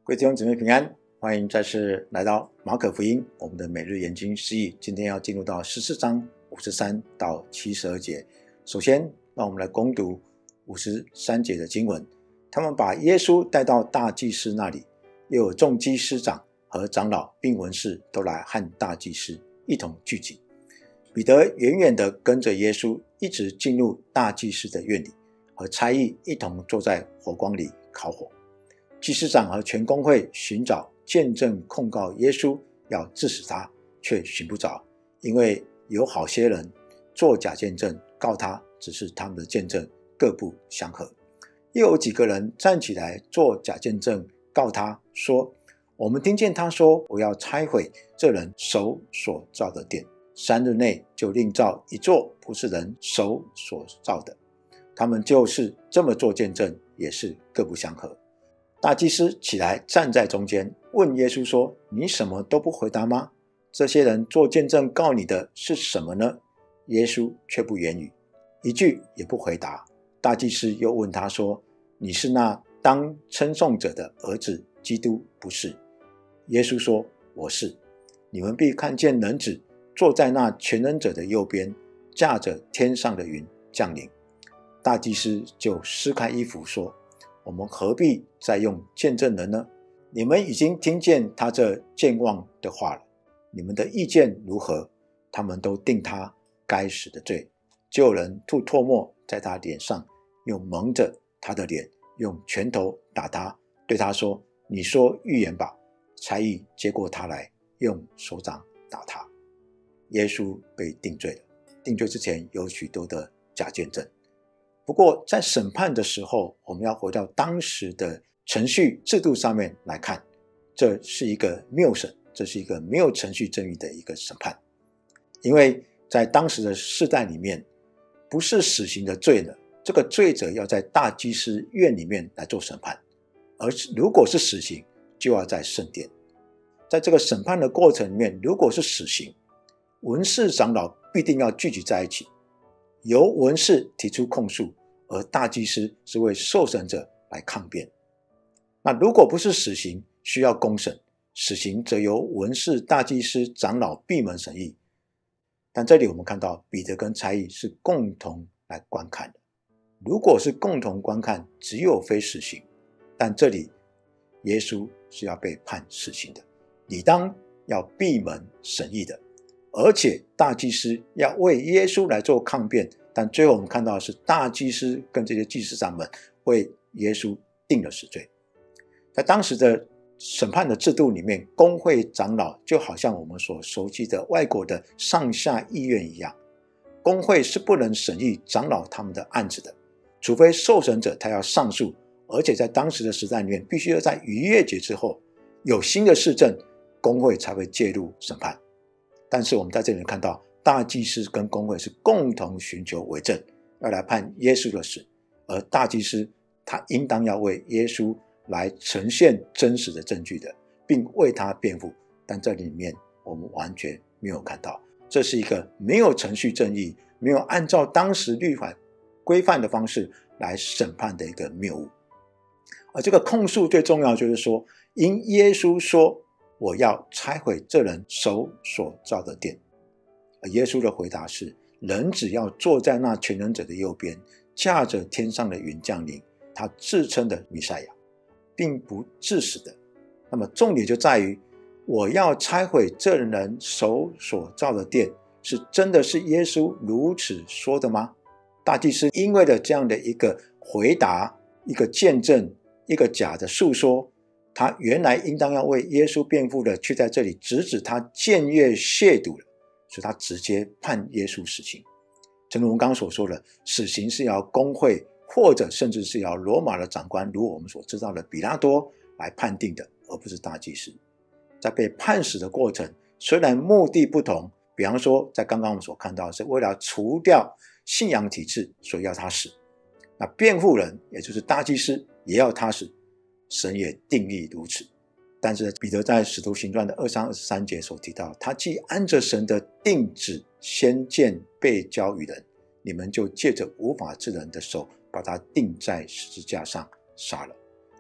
各位弟兄姊妹平安，欢迎再次来到马可福音我们的每日研经释义。今天要进入到14章53到72节。首先让我们来攻读53节的经文。他们把耶稣带到大祭司那里，又有众祭司长和长老并文士都来和大祭司一同聚集。彼得远远地跟着耶稣一直进入大祭司的院里，和差役一同坐在火光里烤火。祭司长和全公会寻找见证控告耶稣，要治死他，却寻不着，因为有好些人作假见证告他，只是他们的见证各不相合。又有几个人站起来作假见证告他说，我们听见他说，我要拆毁这人手所造的殿，3日内就另造一座不是人手所造的。他们就是这么做见证，也是各不相合。大祭司起来站在中间，问耶稣说，你什么都不回答吗？这些人做见证告你的是什么呢？耶稣却不言语，一句也不回答。大祭司又问他说，你是那当称颂者的儿子基督不是？耶稣说，我是。你们必看见人子坐在那全能者的右边，驾着天上的云降临。大祭司就撕开衣服说，我们何必再用见证人呢？你们已经听见他这健忘的话了，你们的意见如何？他们都定他该死的罪。就有人吐唾沫在他脸上，又蒙着他的脸，用拳头打他，对他说，你说预言吧。差役接过他来，用手掌打他。耶稣被定罪了。定罪之前有许多的假见证。不过在审判的时候，我们要回到当时的程序制度上面来看，这是一个谬审，这是一个没有程序正义的一个审判。因为在当时的世代里面，不是死刑的罪呢，这个罪者要在大祭司院里面来做审判，而如果是死刑，就要在圣殿。在这个审判的过程里面，如果是死刑，文士长老必定要聚集在一起，由文士提出控诉，而大祭司是为受审者来抗辩。那如果不是死刑，需要公审，死刑则由文士、大祭司、长老闭门审议。但这里我们看到彼得跟差役是共同来观看的。如果是共同观看，只有非死刑，但这里耶稣是要被判死刑的，理当要闭门审议的。而且大祭司要为耶稣来做抗辩，但最后我们看到的是大祭司跟这些祭司长们为耶稣定了死罪。在当时的审判的制度里面，公会长老就好像我们所熟悉的外国的上下议院一样，公会是不能审议长老他们的案子的，除非受审者他要上诉，而且在当时的时代里面，必须要在逾越节之后有新的事证，公会才会介入审判。但是我们在这里看到大祭司跟公会是共同寻求为证，要来判耶稣的死，而大祭司他应当要为耶稣来呈现真实的证据的，并为他辩护。但这里面我们完全没有看到，这是一个没有程序正义，没有按照当时律法规范的方式来审判的一个谬误。而这个控诉最重要就是说，因耶稣说我要拆毁这人手所造的殿，而耶稣的回答是，人只要坐在那全能者的右边，驾着天上的云降临，他自称的弥赛亚，并不致死的。那么重点就在于，我要拆毁这人手所造的殿，是真的是耶稣如此说的吗？大祭司因为了这样的一个回答，一个见证，一个假的述说，他原来应当要为耶稣辩护的，却在这里直指他僭越亵渎了，所以他直接判耶稣死刑。正如我们刚刚所说的，死刑是由公会或者甚至是由罗马的长官，如我们所知道的比拉多来判定的，而不是大祭司。在被判死的过程，虽然目的不同，比方说在刚刚我们所看到的是为了除掉信仰体制，所以要他死，那辩护人也就是大祭司也要他死，神也定义如此。但是彼得在使徒行传的23、23节所提到，他既按着神的定旨先见被交于人，你们就借着无法治人的手把他钉在十字架上杀了。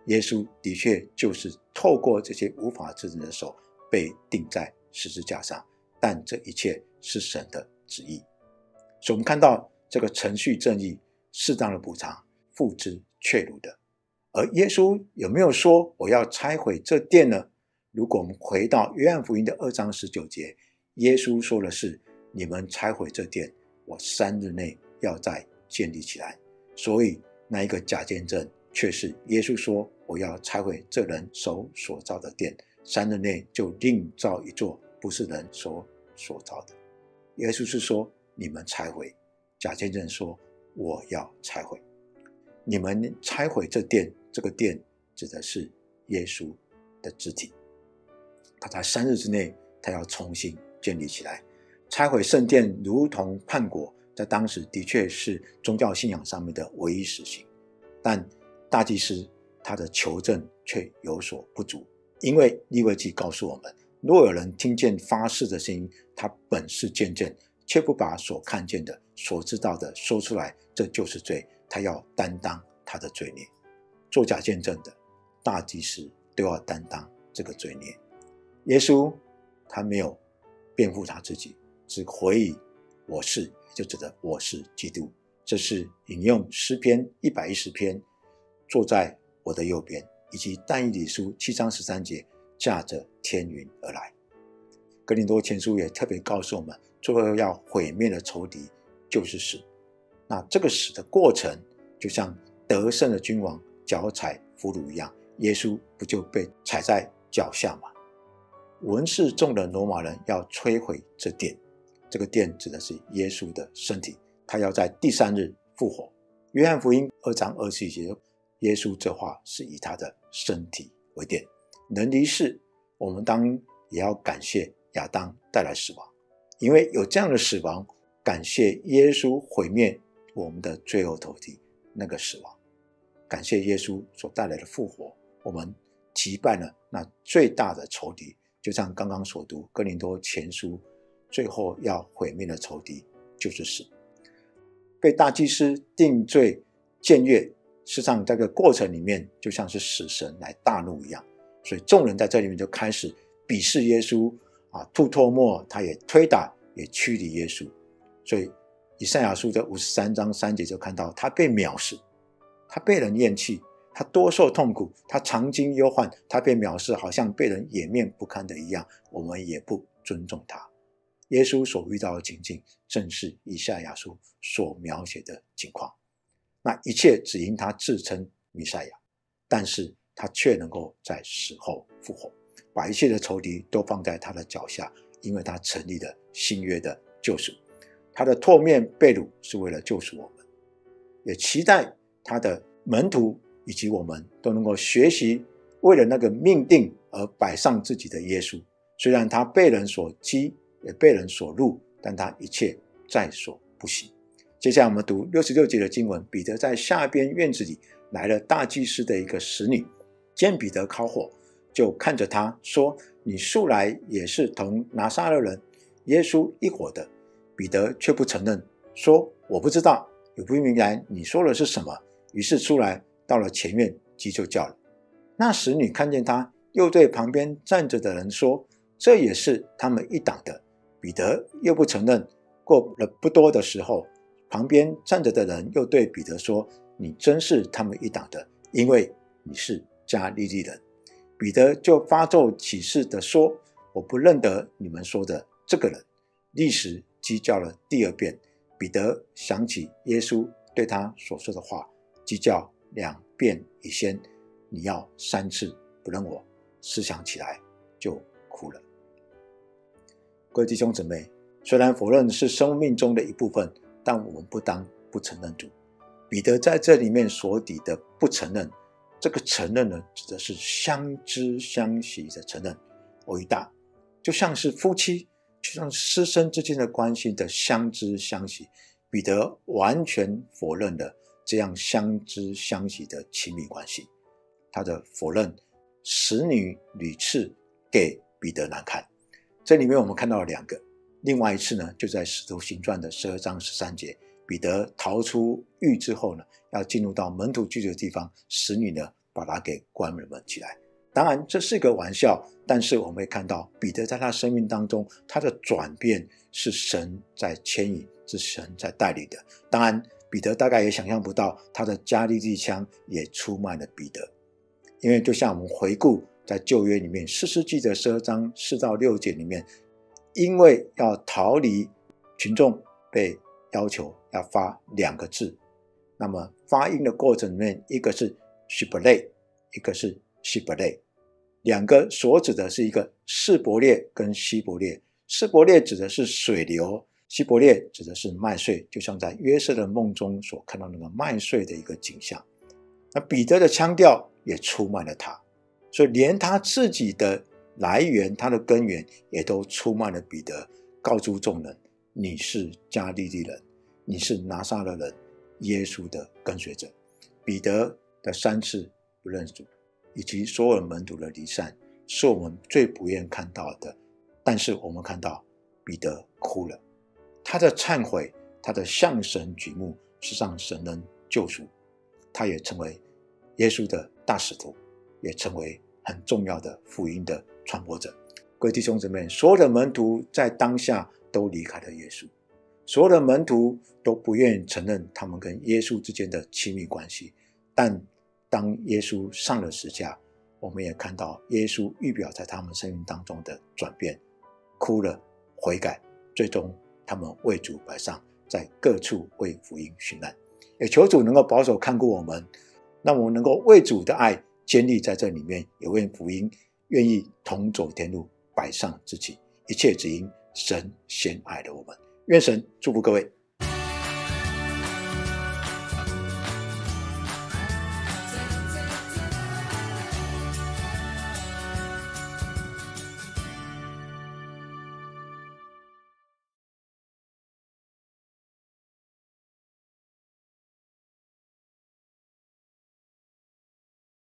耶稣的确就是透过这些无法之人的手被钉在十字架上，但这一切是神的旨意。所以我们看到这个程序正义，适当的补偿，付之阙如的。而耶稣有没有说我要拆毁这殿呢？如果我们回到约翰福音的2章19节，耶稣说的是你们拆毁这殿，我3日内要再建立起来。所以那一个假见证却是耶稣说我要拆毁这人手所造的殿，3日内就另造一座不是人手所造的。耶稣是说你们拆毁，假见证说我要拆毁。你们拆毁这殿，这个殿指的是耶稣的肢体，他在3日之内他要重新建立起来。拆毁圣殿如同叛国，在当时的确是宗教信仰上面的唯一实行，但大祭司他的求证却有所不足，因为利未记告诉我们，若有人听见发誓的声音，他本是见证，却不把所看见的所知道的说出来，这就是罪，他要担当他的罪孽。做假见证的大祭司都要担当这个罪孽。耶稣他没有辩护他自己，只回忆我是，也就指的我是基督。这是引用诗篇110篇，坐在我的右边，以及但以理书7章13节，驾着天云而来。哥林多前书也特别告诉我们，最后要毁灭的仇敌就是死。那这个死的过程就像得胜的君王脚踩俘虏一样，耶稣不就被踩在脚下吗？文士众人罗马人要摧毁这殿，这个殿指的是耶稣的身体，他要在第3日复活。约翰福音2章21节，耶稣这话是以他的身体为殿。人离世，我们当也要感谢亚当带来死亡，因为有这样的死亡，感谢耶稣毁灭我们的罪恶仇敌那个死亡，感谢耶稣所带来的复活，我们击败了那最大的仇敌。就像刚刚所读哥林多前书，最后要毁灭的仇敌就是死。被大祭司定罪僭越，事实上这个过程里面就像是死神来大怒一样，所以众人在这里面就开始鄙视耶稣吐唾沫，他也推打也驱离耶稣。所以以赛亚书的53章3节就看到他被藐视，他被人厌弃，他多受痛苦，他常经忧患，他被藐视，好像被人掩面不堪的一样，我们也不尊重他。耶稣所遇到的情境正是以赛亚书所描写的情况。那一切只因他自称弥赛亚，但是他却能够在死后复活，把一切的仇敌都放在他的脚下，因为他成立了新约的救赎。他的唾面被辱是为了救赎我们，也期待他的门徒以及我们都能够学习为了那个命定而摆上自己的耶稣。虽然他被人所击，也被人所辱，但他一切在所不惜。接下来我们读66节的经文，彼得在下边院子里来了大祭司的一个使女，见彼得烤火，就看着他说，你素来也是同拿撒勒人耶稣一伙的。彼得却不承认，说我不知道，也不明白你说的是什么。于是出来到了前院，鸡就叫了。那使女看见他，又对旁边站着的人说，这也是他们一党的。彼得又不承认。过了不多的时候，旁边站着的人又对彼得说，你真是他们一党的，因为你是加利利人。彼得就发咒起誓的说，我不认得你们说的这个人。立时鸡叫了第2遍，彼得想起耶稣对他所说的话，鸡叫2遍以先，你要3次不认我。思想起来就哭了。各位弟兄姊妹，虽然否认是生命中的一部分，但我们不当不承认主。彼得在这里面所抵的不承认，这个承认呢，指的是相知相惜的承认。欧一大就像是夫妻，就像师生之间的关系的相知相惜。彼得完全否认了这样相知相惜的亲密关系。他的否认使女屡次给彼得难看。这里面我们看到了2个，另外一次呢，就在使徒行传的12章13节，彼得逃出狱之后呢，要进入到门徒聚集的地方，使女呢把它给关了起来。当然这是一个玩笑，但是我们会看到彼得在他生命当中，他的转变是神在牵引，是神在带领的。当然彼得大概也想象不到，他的加利利枪也出卖了彼得。因为就像我们回顾在旧约里面士师记的12章4到6节里面，因为要逃离群众被要求要发2个字，那么发音的过程里面，一个是 Shibboleth， 一个是 Shibboleth， 两个所指的是一个示伯列跟希伯列。示伯列指的是水流，希伯列指的是麦穗，就像在约瑟的梦中所看到那个麦穗的一个景象。那彼得的腔调也出卖了他，所以连他自己的来源，他的根源也都出卖了彼得，告诉众人，你是加利利人，你是拿撒勒人，耶稣的跟随者。彼得的3次不认主，以及所有门徒的离散，是我们最不愿看到的。但是我们看到彼得哭了，他的忏悔，他的向神举目，是让神能救赎，他也成为耶稣的大使徒，也成为很重要的福音的传播者。各位弟兄姊妹，所有的门徒在当下都离开了耶稣，所有的门徒都不愿意承认他们跟耶稣之间的亲密关系。但当耶稣上了十架，我们也看到耶稣预表在他们生命当中的转变，哭了，悔改，最终他们为主摆上，在各处为福音殉难。也求主能够保守看顾我们，让我们能够为主的爱坚立在这里面，也为福音愿意同走天路，摆上自己，一切只因神先爱了我们。愿神祝福各位。